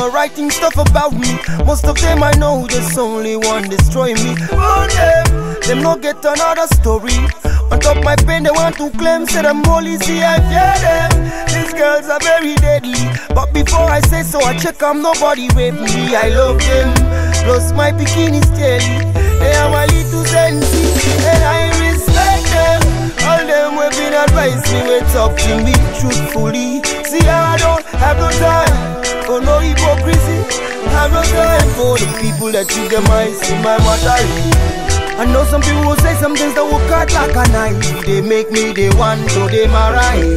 are writing stuff about me. Most of them I know, just only one destroy me. Burn them no get another story. On top my pain, they want to claim, say I'm holy, see I fear them. These girls are very deadly, but before I say so, I check I'm nobody rape me. I love them, plus my bikini's daily. They are my little sensi, and I respect them. All them will been advise me, will talk to me truthfully. See I don't have no time for no hypocrisy. Have no time for the people that treat them eyes in my mother. I know some people will say some things that will cut like a knife. They make me the one, so they my right.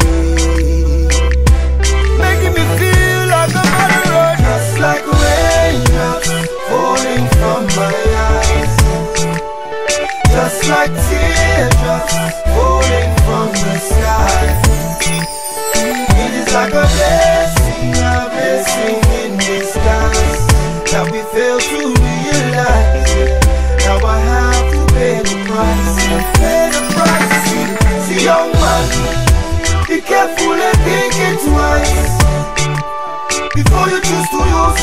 Making me feel like a murderer. Just like raindrops falling from my eyes. Just like teardrops falling from the sky. It is like a blessing in disguise that we fail to realize. Now I have to pay the price. Pay the price. See young man, be careful and think it twice before you choose to use,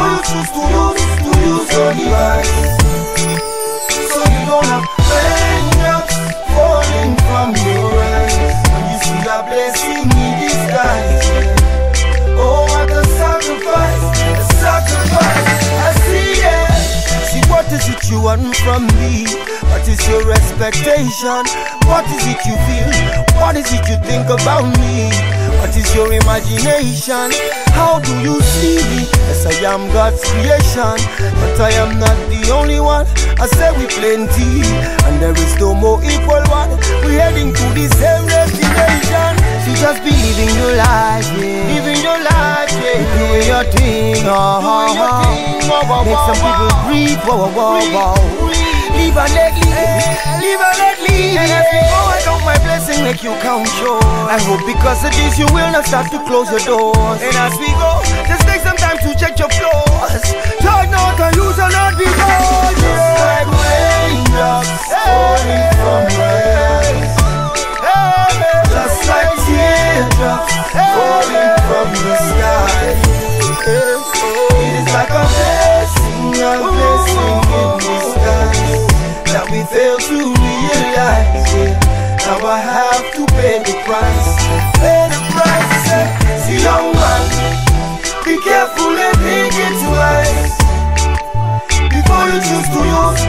your device. So you don't have raindrops falling from your eyes when you see a blessing in disguise. Oh, what a sacrifice, a sacrifice. I see it. See, what is it you want from me? What is your expectation? What is it you feel? What is it you think about me? What is your imagination? How do you see me? Yes, I am God's creation, but I am not the only one. I say we plenty, and there is no more equal one. We're heading to the same destination. So just be living your life, yeah. Living your life, yeah. Doing your thing, doing your thing. Make some people breathe, Live and let live, live and let live. And as we go, I count my blessing, make you count yours. I hope because of this you will not start to close your doors. And as we go, just take some time to check your flaws. Turn out and use a lot because just like raindrops falling from my eyes. Just like teardrops falling from the sky. It is like a blessing in disguise that we fail to realize, yeah. Now I have to pay the price. Pay the price, yeah. See young man, be careful and think it twice before you choose to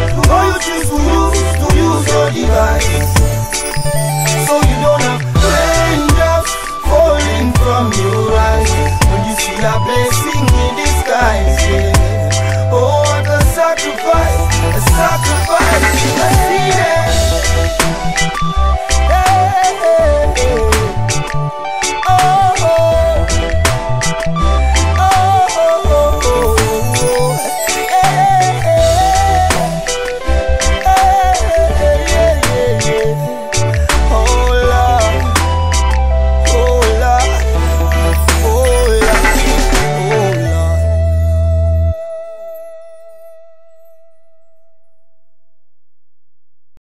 use your device. So you don't have raindrops falling from your eyes when you see a blessing in disguise, yeah. Oh, what a sacrifice, a sacrifice. I see that.